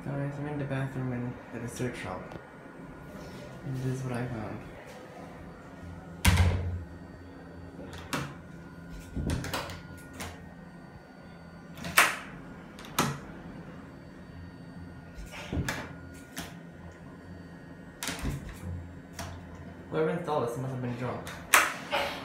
Guys, I'm in the bathroom in the research shop. And this is what I found. Whoever installed this must have been drunk.